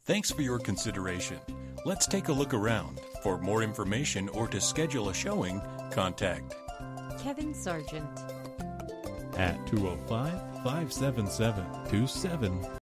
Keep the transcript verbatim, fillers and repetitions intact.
Thanks for your consideration. Let's take a look around. For more information or to schedule a showing, contact Kevin Sargent at two oh five, five seven seven, two seven